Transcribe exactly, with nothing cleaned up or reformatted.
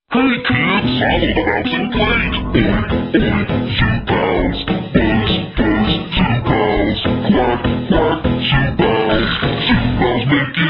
Hey kids, follow the bouncing plate. Oink, oink, shoe bounce. Buzz, buzz, shoe bounce. Quack, quack, shoe bounce. Shoe bounce, make it